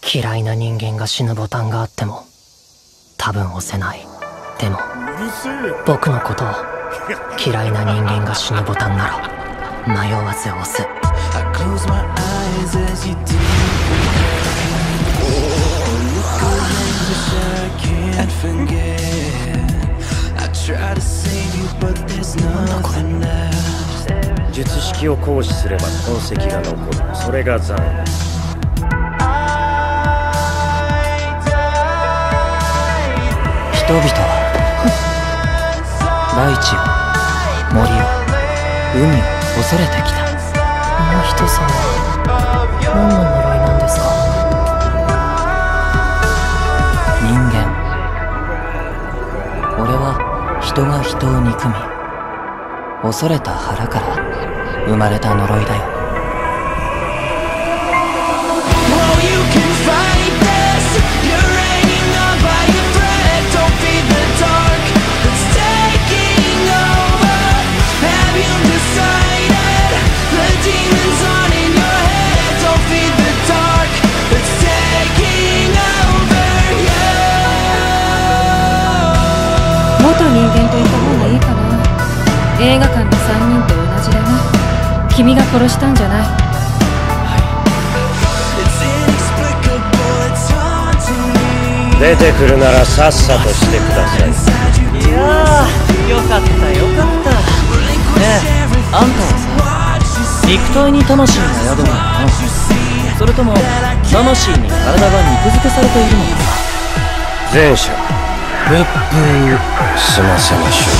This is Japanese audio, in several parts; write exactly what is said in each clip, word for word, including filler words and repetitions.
嫌いな人間が死ぬボタンがあっても多分押せない。でも僕のことを嫌いな人間が死ぬボタンなら迷わず押す。なんだこれ。 術式を行使すれば痕跡が残る。それが残影。 人々は大地を、森を、海を恐れてきた。この人さんは何の呪いなんですか？人間。俺は人が人を憎み恐れた腹から生まれた呪いだよ。 元人間と言った方がいいかな。映画館のさんにんと同じだな。君が殺したんじゃない。 出てくるならさっさとしてください。 いやー、よかったよかった。ねえ、あんたはさ、肉体に魂が宿るのかな、それとも魂に体が肉付けされているのかな。 前者。ぶっぶー済ませましょう。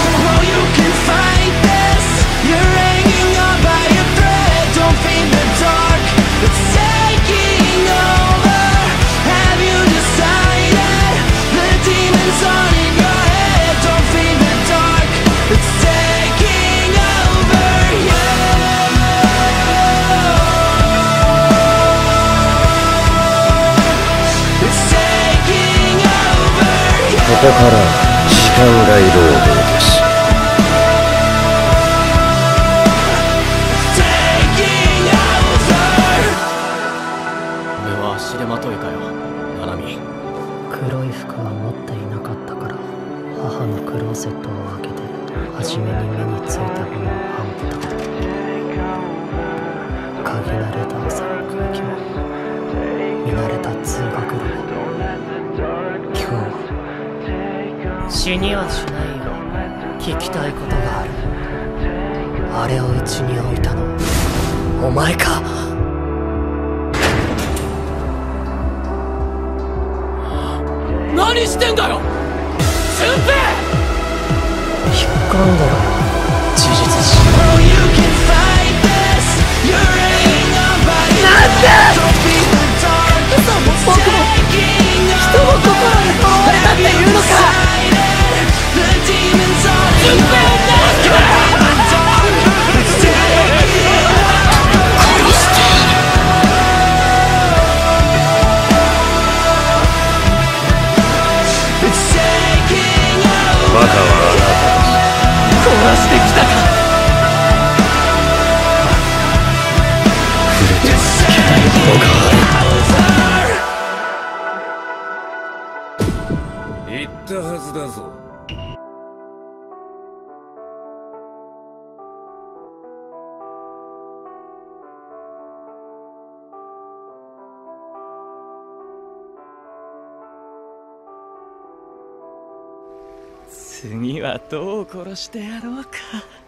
ここから時間外労働です。 俺は足手まといかよ、ナナミ。 黒い服は持っていなかったから母のクローゼットを開けて初めに目についたものを羽織った。嗅ぎ慣れた朝の空気も見慣れた通学路も今日は死にはしないよ。聞きたいことがある。あれをうちに置いたのお前か？ 何してんだよ俊平！ 引っ込んでろよ、事実師。なんで！嘘も僕も人の心に呪われたっていうのか？ バカはあなたです。 殺してきたか。 触れてはいけないものがある。言ったはずだぞ。 次はどう殺してやろうか。